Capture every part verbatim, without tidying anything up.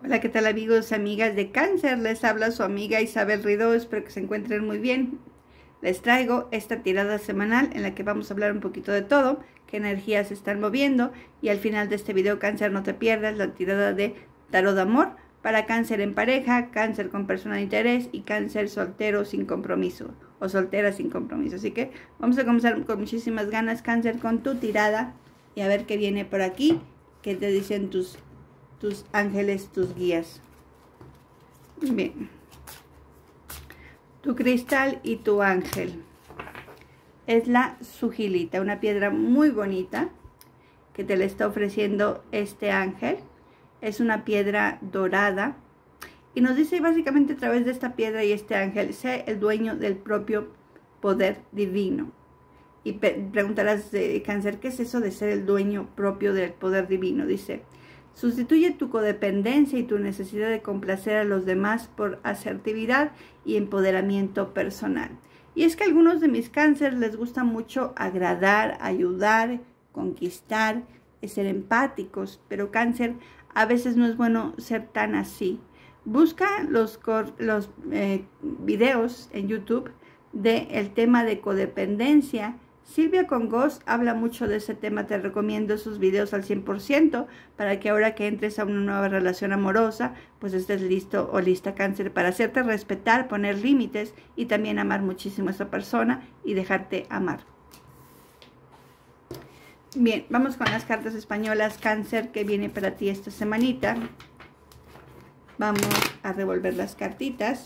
Hola, ¿qué tal amigos y amigas de Cáncer? Les habla su amiga Isabel Ridó, espero que se encuentren muy bien. Les traigo esta tirada semanal en la que vamos a hablar un poquito de todo, qué energías se están moviendo, y al final de este video, Cáncer, no te pierdas la tirada de tarot de amor para Cáncer en pareja, Cáncer con persona de interés y Cáncer soltero sin compromiso o soltera sin compromiso. Así que vamos a comenzar con muchísimas ganas, Cáncer, con tu tirada y a ver qué viene por aquí, qué te dicen tus tus ángeles, tus guías. Bien, tu cristal y tu ángel es la sugilita, una piedra muy bonita que te le está ofreciendo este ángel. Es una piedra dorada y nos dice básicamente a través de esta piedra y este ángel: sé el dueño del propio poder divino. Y preguntarás, de Cáncer, ¿qué es eso de ser el dueño propio del poder divino? Dice: sustituye tu codependencia y tu necesidad de complacer a los demás por asertividad y empoderamiento personal. Y es que a algunos de mis Cáncer les gusta mucho agradar, ayudar, conquistar, ser empáticos, pero Cáncer, a veces no es bueno ser tan así. Busca los, los eh, videos en YouTube del tema de codependencia. Silvia Congos habla mucho de ese tema, te recomiendo esos videos al cien por ciento para que ahora que entres a una nueva relación amorosa, pues estés listo o lista, Cáncer, para hacerte respetar, poner límites y también amar muchísimo a esa persona y dejarte amar. Bien, vamos con las cartas españolas, Cáncer, que viene para ti esta semanita. Vamos a revolver las cartitas.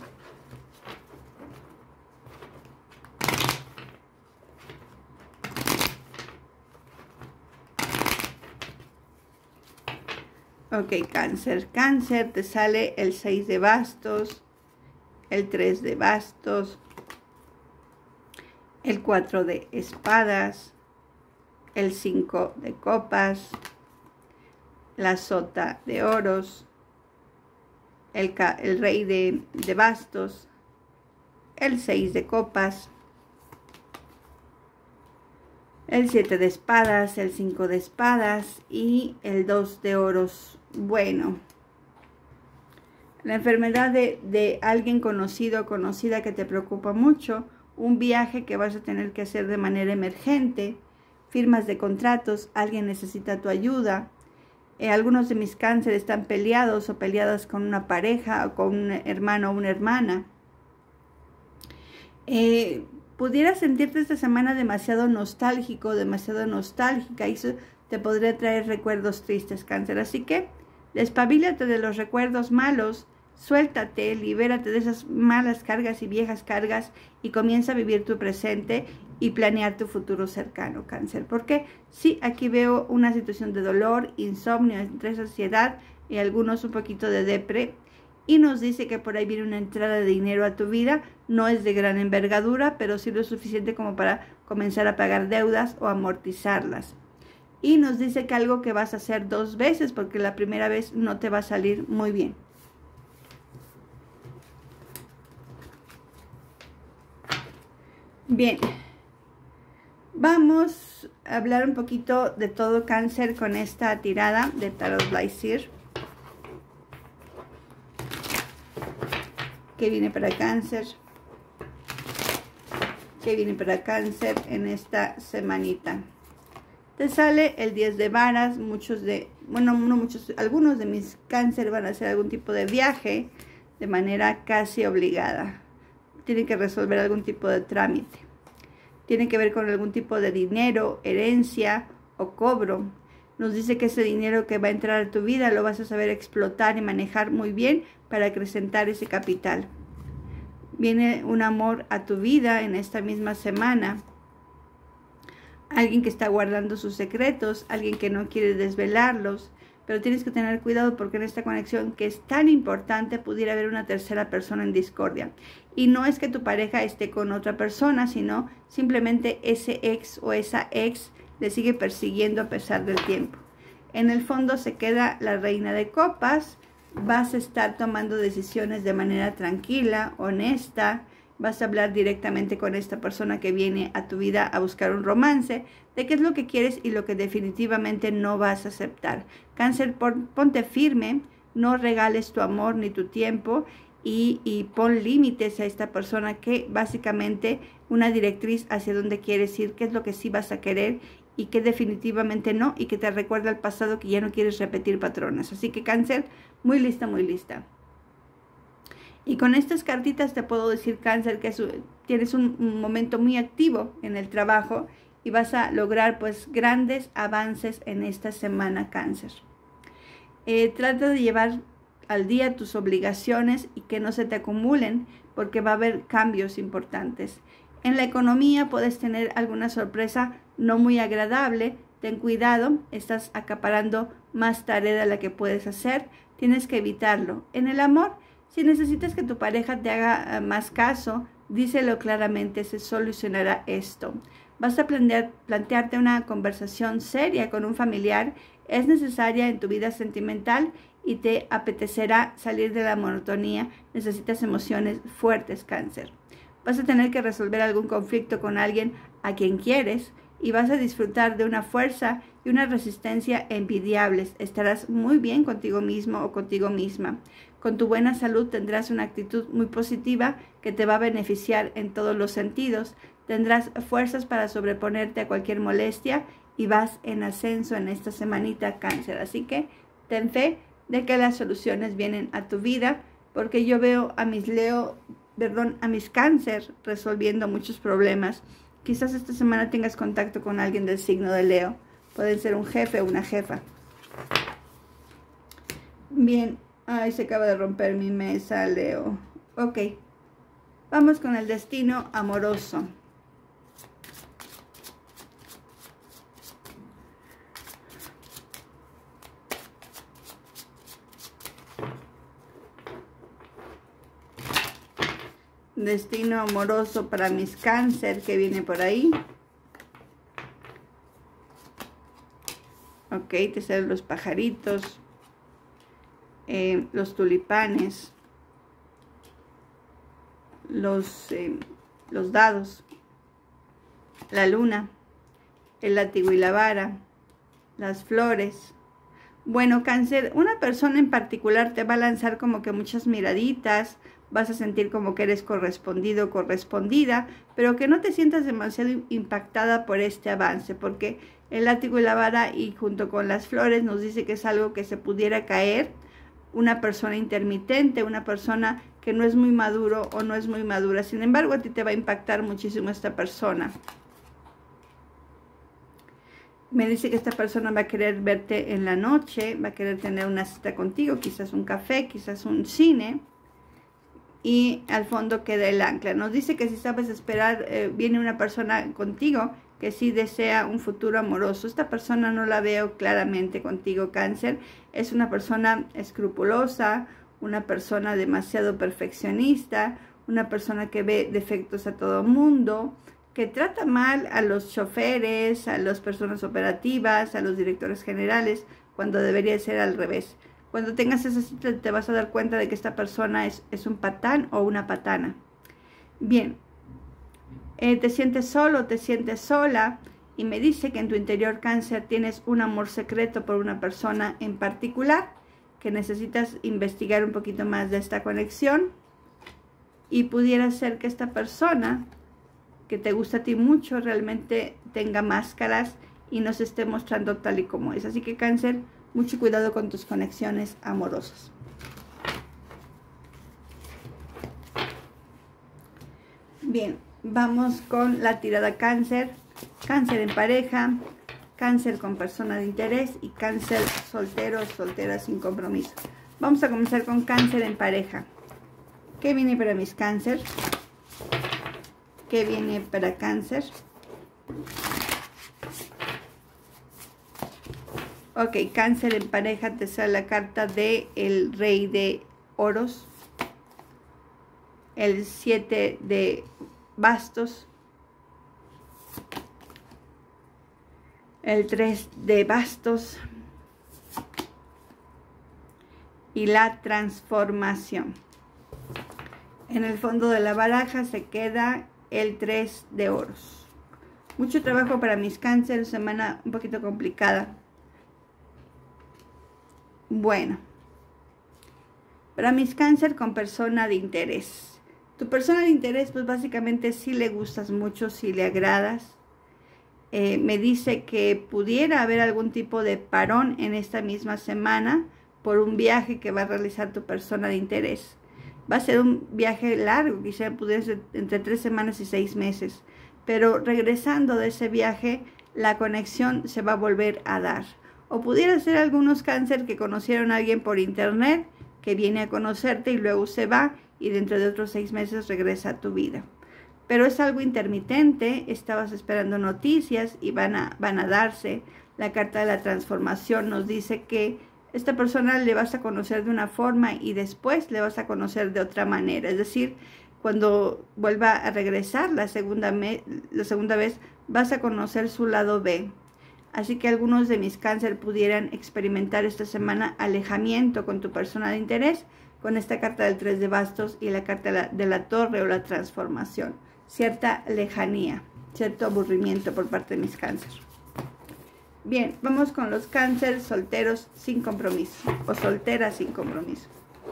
Ok, Cáncer, Cáncer, te sale el seis de bastos, el tres de bastos, el cuatro de espadas, el cinco de copas, la sota de oros, el, el rey de, de bastos, el seis de copas, el siete de espadas, el cinco de espadas y el dos de oros. Bueno, la enfermedad de, de alguien conocido o conocida que te preocupa mucho, un viaje que vas a tener que hacer de manera emergente, firmas de contratos, alguien necesita tu ayuda. Eh, algunos de mis Cáncer están peleados o peleadas con una pareja o con un hermano o una hermana. Eh, Pudieras sentirte esta semana demasiado nostálgico, demasiado nostálgica, y eso te podría traer recuerdos tristes, Cáncer. Así que despabilate de los recuerdos malos, suéltate, libérate de esas malas cargas y viejas cargas y comienza a vivir tu presente y planear tu futuro cercano, Cáncer. Porque sí, aquí veo una situación de dolor, insomnio, estrés, ansiedad y algunos un poquito de depre. Y nos dice que por ahí viene una entrada de dinero a tu vida. No es de gran envergadura, pero sí lo suficiente como para comenzar a pagar deudas o amortizarlas. Y nos dice que algo que vas a hacer dos veces, porque la primera vez no te va a salir muy bien. Bien, vamos a hablar un poquito de todo, Cáncer, con esta tirada de Tarot Blazir. ¿Qué viene para Cáncer? ¿Qué viene para Cáncer en esta semanita? Te sale el diez de varas. Muchos de, bueno, no muchos, algunos de mis Cáncer van a hacer algún tipo de viaje de manera casi obligada. Tienen que resolver algún tipo de trámite. Tiene que ver con algún tipo de dinero, herencia o cobro. Nos dice que ese dinero que va a entrar a tu vida lo vas a saber explotar y manejar muy bien para acrecentar ese capital. Viene un amor a tu vida en esta misma semana. Alguien que está guardando sus secretos, alguien que no quiere desvelarlos. Pero tienes que tener cuidado porque en esta conexión que es tan importante pudiera haber una tercera persona en discordia. Y no es que tu pareja esté con otra persona, sino simplemente ese ex o esa ex le sigue persiguiendo a pesar del tiempo. En el fondo se queda la reina de copas. Vas a estar tomando decisiones de manera tranquila, honesta. Vas a hablar directamente con esta persona que viene a tu vida a buscar un romance, de qué es lo que quieres y lo que definitivamente no vas a aceptar. Cáncer, ponte firme, no regales tu amor ni tu tiempo y, y pon límites a esta persona que básicamente una directriz hacia dónde quieres ir, qué es lo que sí vas a querer y que definitivamente no, y que te recuerda al pasado que ya no quieres repetir patrones. Así que Cáncer, muy lista, muy lista. Y con estas cartitas te puedo decir, Cáncer, que es, tienes un, un momento muy activo en el trabajo y vas a lograr pues grandes avances en esta semana, Cáncer. Eh, trata de llevar al día tus obligaciones y que no se te acumulen, porque va a haber cambios importantes. En la economía puedes tener alguna sorpresa no muy agradable. Ten cuidado, estás acaparando más tarea de la que puedes hacer. Tienes que evitarlo. En el amor, si necesitas que tu pareja te haga más caso, díselo claramente, se solucionará esto. Vas a plantear, plantearte una conversación seria con un familiar. Es necesaria en tu vida sentimental y te apetecerá salir de la monotonía. Necesitas emociones fuertes, Cáncer. Vas a tener que resolver algún conflicto con alguien a quien quieres y vas a disfrutar de una fuerza y una resistencia envidiables. Estarás muy bien contigo mismo o contigo misma. Con tu buena salud tendrás una actitud muy positiva que te va a beneficiar en todos los sentidos. Tendrás fuerzas para sobreponerte a cualquier molestia y vas en ascenso en esta semanita, Cáncer. Así que ten fe de que las soluciones vienen a tu vida, porque yo veo a mis Leo, perdón, a mis Cáncer resolviendo muchos problemas. Quizás esta semana tengas contacto con alguien del signo de Leo. Pueden ser un jefe o una jefa. Bien, ay, se acaba de romper mi mesa, Leo. Ok, vamos con el destino amoroso. Destino amoroso para mis Cáncer que viene por ahí. Ok, te salen los pajaritos, eh, los tulipanes, los, eh, los dados, la luna, el látigo y la vara, las flores. Bueno, Cáncer, una persona en particular te va a lanzar como que muchas miraditas. Vas a sentir como que eres correspondido o correspondida, pero que no te sientas demasiado impactada por este avance, porque el látigo y la vara y junto con las flores nos dice que es algo que se pudiera caer, una persona intermitente, una persona que no es muy maduro o no es muy madura. Sin embargo, a ti te va a impactar muchísimo esta persona. Me dice que esta persona va a querer verte en la noche, va a querer tener una cita contigo, quizás un café, quizás un cine. Y al fondo queda el ancla. Nos dice que si sabes esperar, eh, viene una persona contigo que sí desea un futuro amoroso. Esta persona no la veo claramente contigo, Cáncer. Es una persona escrupulosa, una persona demasiado perfeccionista, una persona que ve defectos a todo mundo, que trata mal a los choferes, a las personas operativas, a los directores generales, cuando debería ser al revés. Cuando tengas esa cita te vas a dar cuenta de que esta persona es, es un patán o una patana. Bien, eh, te sientes solo, te sientes sola y me dice que en tu interior, Cáncer, tienes un amor secreto por una persona en particular, que necesitas investigar un poquito más de esta conexión y pudiera ser que esta persona que te gusta a ti mucho realmente tenga máscaras y no se esté mostrando tal y como es. Así que, Cáncer, mucho cuidado con tus conexiones amorosas. Bien, vamos con la tirada Cáncer. Cáncer en pareja, Cáncer con persona de interés y Cáncer soltero, soltera sin compromiso. Vamos a comenzar con Cáncer en pareja. ¿Qué viene para mis Cáncer? ¿Qué viene para Cáncer? Ok, Cáncer en pareja, te sale la carta de el Rey de Oros, el siete de Bastos, el tres de Bastos y la transformación. En el fondo de la baraja se queda el tres de Oros. Mucho trabajo para mis Cáncer, semana un poquito complicada. Bueno, Para mis cáncer con persona de interés. Tu persona de interés, pues básicamente sí le gustas mucho, sí le agradas. Eh, me dice que pudiera haber algún tipo de parón en esta misma semana por un viaje que va a realizar tu persona de interés. Va a ser un viaje largo, quizá pudiera ser entre tres semanas y seis meses. Pero regresando de ese viaje, la conexión se va a volver a dar. O pudiera ser algunos cáncer que conocieron a alguien por internet, que viene a conocerte y luego se va y dentro de otros seis meses regresa a tu vida. Pero es algo intermitente, estabas esperando noticias y van a, van a darse. La carta de la transformación nos dice que esta persona le vas a conocer de una forma y después le vas a conocer de otra manera. Es decir, cuando vuelva a regresar la segunda, me, la segunda vez, vas a conocer su lado B. Así que algunos de mis cáncer pudieran experimentar esta semana alejamiento con tu persona de interés, con esta carta del tres de bastos y la carta de la, de la torre o la transformación. Cierta lejanía, cierto aburrimiento por parte de mis cáncer. Bien, vamos con los cáncer solteros sin compromiso o solteras sin compromiso.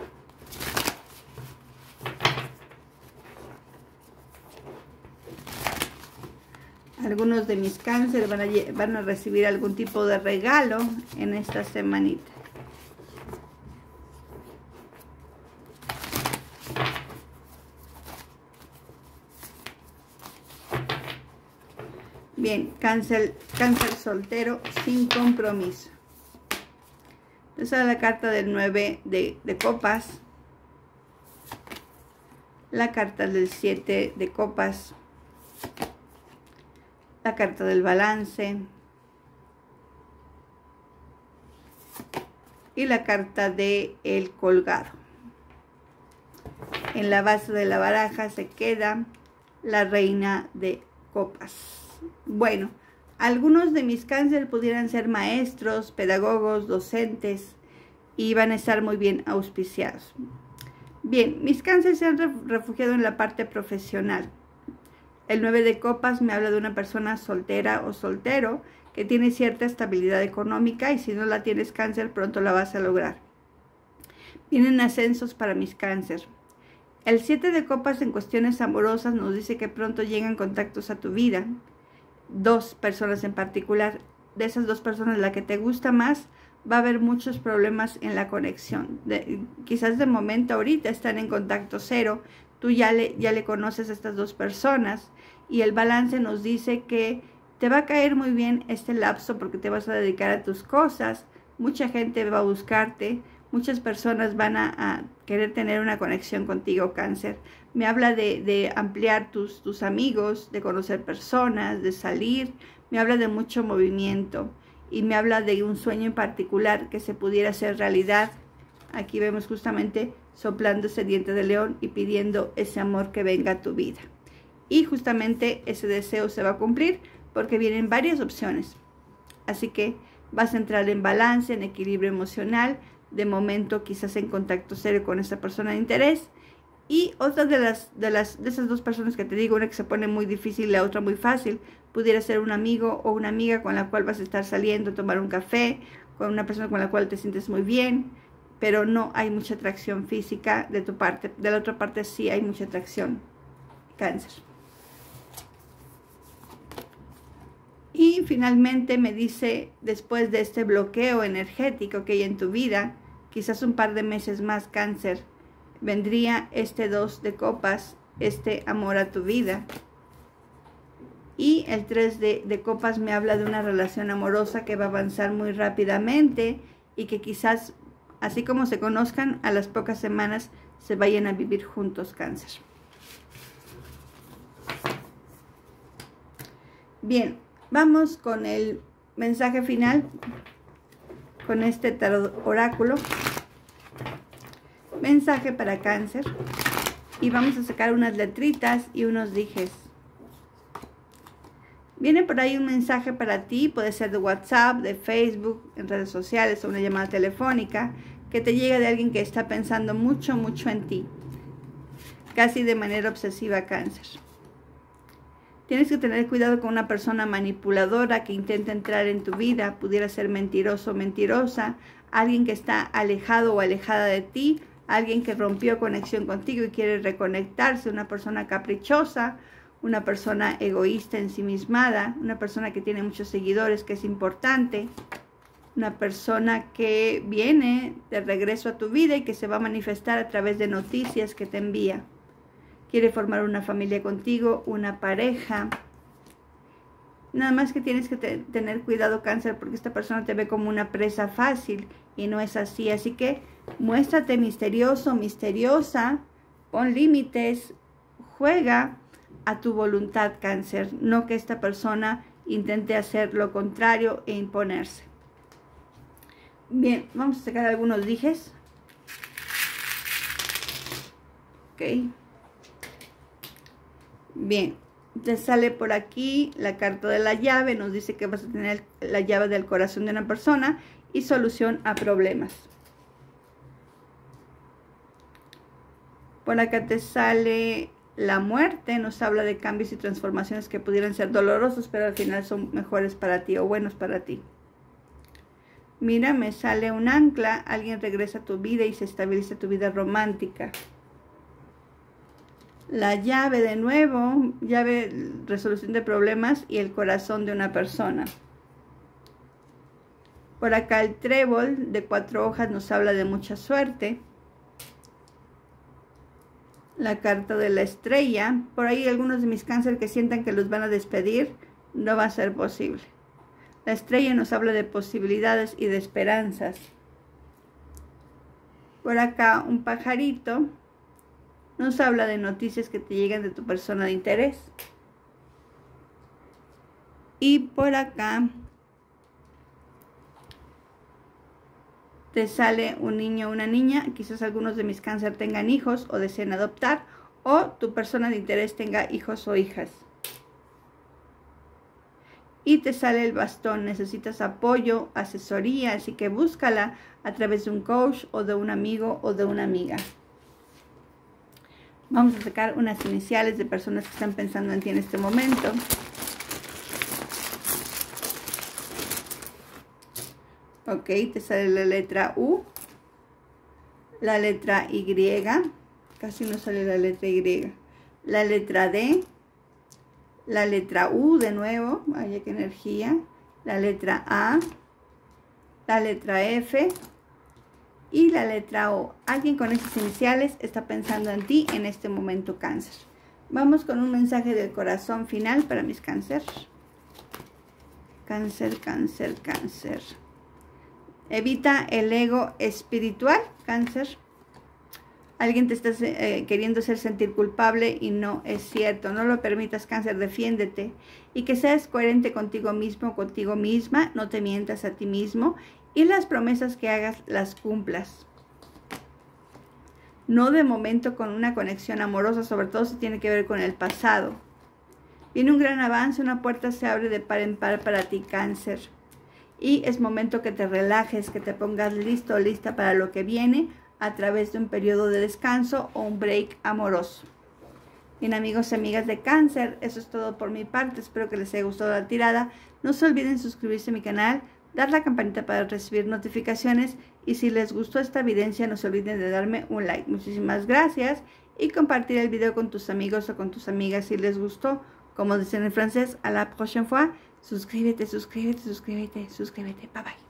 Algunos de mis cáncer van a, van a recibir algún tipo de regalo en esta semanita. Bien, cáncer, cáncer soltero sin compromiso. Esa es la carta del nueve de, de copas. La carta del siete de copas. La carta del balance. Y la carta de el colgado. En la base de la baraja se queda la reina de copas. Bueno, algunos de mis cáncer pudieran ser maestros, pedagogos, docentes y van a estar muy bien auspiciados. Bien, mis cáncer se han refugiado en la parte profesional. El nueve de copas me habla de una persona soltera o soltero que tiene cierta estabilidad económica y si no la tienes cáncer pronto la vas a lograr. Vienen ascensos para mis cáncer. El siete de copas en cuestiones amorosas nos dice que pronto llegan contactos a tu vida. Dos personas en particular, de esas dos personas la que te gusta más, va a haber muchos problemas en la conexión. De, quizás de momento ahorita están en contacto cero, tú ya le, ya le conoces a estas dos personas y el balance nos dice que te va a caer muy bien este lapso porque te vas a dedicar a tus cosas, mucha gente va a buscarte, muchas personas van a, a querer tener una conexión contigo, cáncer. Me habla de, de ampliar tus, tus amigos, de conocer personas, de salir. Me habla de mucho movimiento y me habla de un sueño en particular que se pudiera hacer realidad. Aquí vemos justamente soplando ese diente de león y pidiendo ese amor que venga a tu vida. Y justamente ese deseo se va a cumplir porque vienen varias opciones. Así que vas a entrar en balance, en equilibrio emocional, de momento quizás en contacto serio con esa persona de interés. Y otras de las, de las de esas dos personas que te digo, una que se pone muy difícil y la otra muy fácil, pudiera ser un amigo o una amiga con la cual vas a estar saliendo a tomar un café, con una persona con la cual te sientes muy bien, pero no hay mucha atracción física de tu parte. De la otra parte sí hay mucha atracción, cáncer. Y finalmente me dice, después de este bloqueo energético que hay en tu vida, quizás un par de meses más, cáncer, vendría este dos de copas, este amor a tu vida. Y el tres de, de copas me habla de una relación amorosa que va a avanzar muy rápidamente y que quizás, así como se conozcan, a las pocas semanas se vayan a vivir juntos, cáncer. Bien, vamos con el mensaje final, con este tarot oráculo. Mensaje para cáncer. Y vamos a sacar unas letritas y unos dijes. Viene por ahí un mensaje para ti, puede ser de WhatsApp, de Facebook, en redes sociales o una llamada telefónica, que te llega de alguien que está pensando mucho, mucho en ti. Casi de manera obsesiva, cáncer. Tienes que tener cuidado con una persona manipuladora que intenta entrar en tu vida, pudiera ser mentiroso o mentirosa, alguien que está alejado o alejada de ti, alguien que rompió conexión contigo y quiere reconectarse, una persona caprichosa, una persona egoísta, ensimismada, una persona que tiene muchos seguidores, que es importante, una persona que viene de regreso a tu vida y que se va a manifestar a través de noticias que te envía. Quiere formar una familia contigo, una pareja. Nada más que tienes que te tener cuidado, Cáncer, porque esta persona te ve como una presa fácil y no es así. Así que muéstrate misterioso, misteriosa, pon límites, juega a tu voluntad, Cáncer. No que esta persona intente hacer lo contrario e imponerse. Bien, vamos a sacar algunos dijes. Ok. Bien, te sale por aquí la carta de la llave. Nos dice que vas a tener la llave del corazón de una persona y solución a problemas. Por acá te sale la muerte. Nos habla de cambios y transformaciones que pudieran ser dolorosos, pero al final son mejores para ti o buenos para ti. Mira, me sale un ancla. Alguien regresa a tu vida y se estabiliza tu vida romántica. La llave de nuevo, llave, resolución de problemas y el corazón de una persona. Por acá el trébol de cuatro hojas nos habla de mucha suerte. La carta de la estrella. Por ahí algunos de mis cáncer que sientan que los van a despedir, no va a ser posible. La estrella nos habla de posibilidades y de esperanzas. Por acá un pajarito. Nos habla de noticias que te llegan de tu persona de interés. Y por acá te sale un niño o una niña. Quizás algunos de mis cáncer tengan hijos o deseen adoptar. O tu persona de interés tenga hijos o hijas. Y te sale el bastón. Necesitas apoyo, asesoría. Así que búscala a través de un coach o de un amigo o de una amiga. Vamos a sacar unas iniciales de personas que están pensando en ti en este momento. Ok, te sale la letra U, la letra Y, casi no sale la letra Y, la letra D, la letra U de nuevo, vaya qué energía, la letra A, la letra F y la letra O. Alguien con esas iniciales está pensando en ti en este momento, Cáncer. Vamos con un mensaje del corazón final para mis Cáncer. Cáncer, Cáncer, Cáncer. Evita el ego espiritual, Cáncer. Alguien te está eh, queriendo hacer sentir culpable y no es cierto. No lo permitas, Cáncer, defiéndete. Y que seas coherente contigo mismo, contigo misma. No te mientas a ti mismo. Y las promesas que hagas las cumplas. No de momento con una conexión amorosa, sobre todo si tiene que ver con el pasado. Viene un gran avance, una puerta se abre de par en par para ti, Cáncer. Y es momento que te relajes, que te pongas listo o lista para lo que viene a través de un periodo de descanso o un break amoroso. Bien, amigos y amigas de Cáncer, eso es todo por mi parte. Espero que les haya gustado la tirada. No se olviden suscribirse a mi canal, dar la campanita para recibir notificaciones y si les gustó esta evidencia no se olviden de darme un like. Muchísimas gracias y compartir el video con tus amigos o con tus amigas si les gustó. Como dicen en francés, a la prochaine fois. Suscríbete, suscríbete, suscríbete, suscríbete. Bye bye.